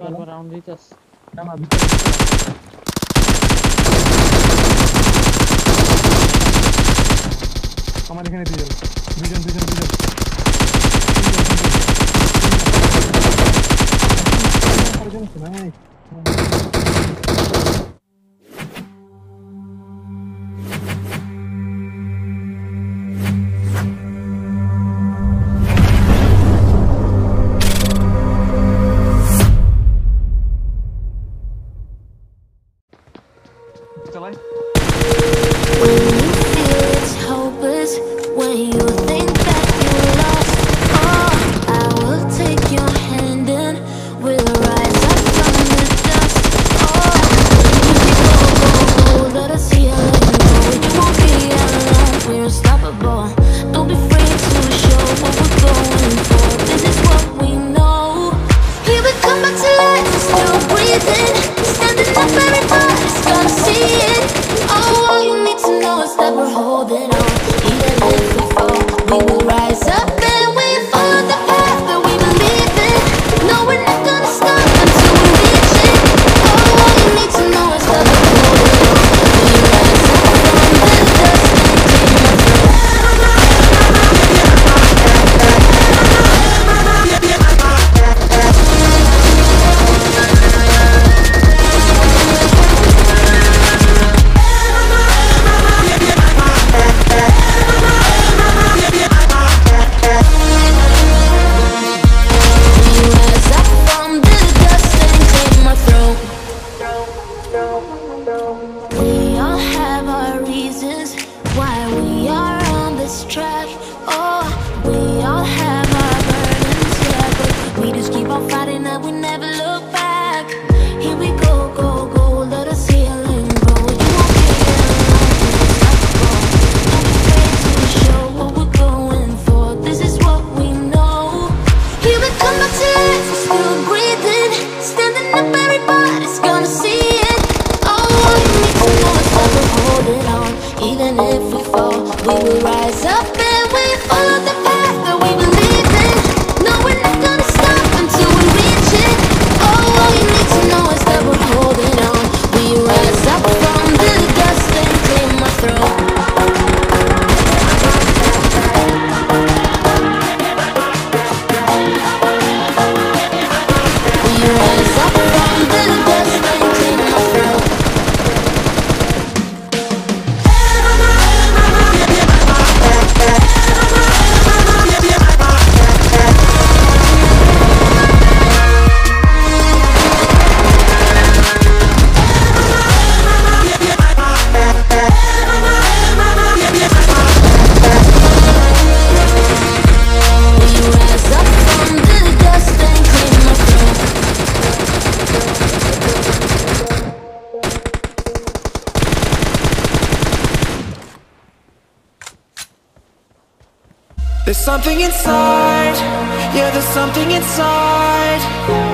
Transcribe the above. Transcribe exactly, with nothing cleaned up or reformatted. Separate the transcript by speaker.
Speaker 1: বারবার রাউন্ড দিতেছ
Speaker 2: না না ভিতরে ভিতরে। আমার এখানে দুজন দুজন দুজন দুজন চারজন আছে ভাই। চালাই
Speaker 3: When you feel it's hopeless, when you think that you're lost, oh, I will take your hand and we'll rise up from the dust. Oh, go, go, go, let us heal and go. You won't be alone, we're unstoppable. Don't be afraid to show what we're going for. This is what we know. Here we come back to life, we're still breathing. Standing up, everybody's gonna see it. Oh, all you need to know is that we're holding on. Even if we fall, we will rise up and we follow the path that we believe in. No, we're not gonna stop until we reach it. Oh, all you need to know is that we're holding on. We rise up from the dust and claim our track. Oh, we all have our burdens, yeah, but we just keep on fighting and we never look back. Here we go, go, go, let us heal and grow. You won't be alone, don't be afraid to show what we're going for. This is what we know. Here we come back to life, we're still breathing. Standing up, everybody's gonna see it. Oh, all you need to know is that we're holding on. Even if we fall, we will rise up and we follow the path that we believe in. No, we're not gonna stop until we reach it. Oh, all you need to know is that we're holding on. We rise up from the dust and claim our throne. We rise up from the dust and claim our throne.
Speaker 4: There's something inside, yeah, there's something inside.